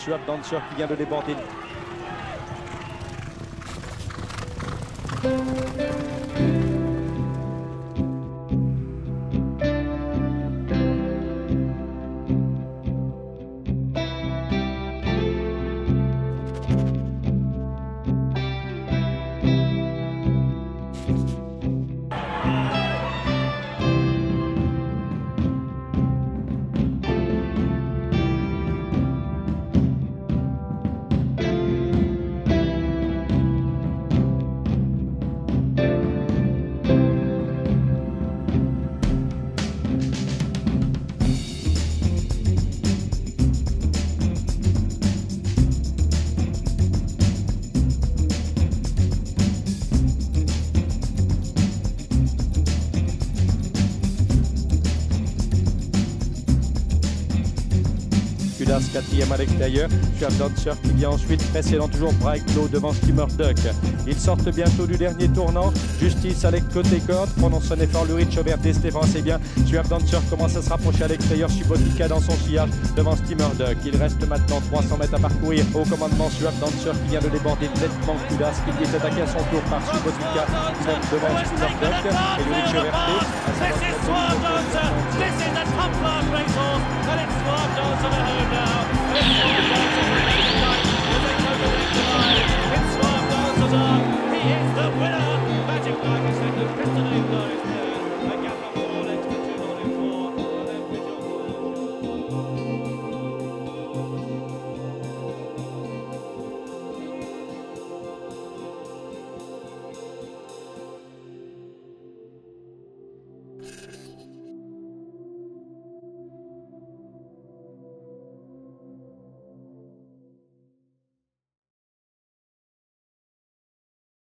Suave Dancer qui vient de déborder. Kudas, quatrième à l'extérieur. Suave Dancer qui vient ensuite, précédent toujours Bright Low devant Steamer Duck. Ils sortent bientôt du dernier tournant. Justice avec côté corde, prononce son effort, le Rich Aubert et Stéphane, c'est bien. Suave Dancer commence à se rapprocher à l'extérieur. Subotica dans son sillage devant Steamer Duck. Il reste maintenant 300 mètres à parcourir. Au commandement, Suave Dancer qui vient de déborder nettement Kudas, qui est attaqué à son tour par Subotica qui monte devant Steamer Duck. Et le Rich Aubert. This is Suave Dancer. This is the top